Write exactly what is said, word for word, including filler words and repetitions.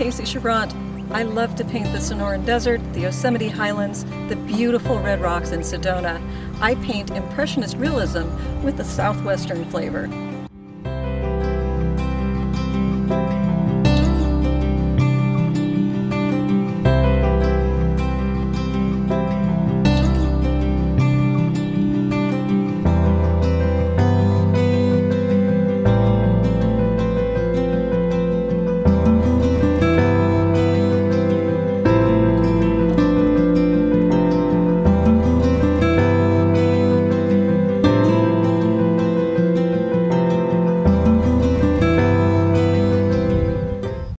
Casey Charant. I love to paint the Sonoran Desert, the Yosemite Highlands, the beautiful red rocks in Sedona. I paint Impressionist realism with a Southwestern flavor.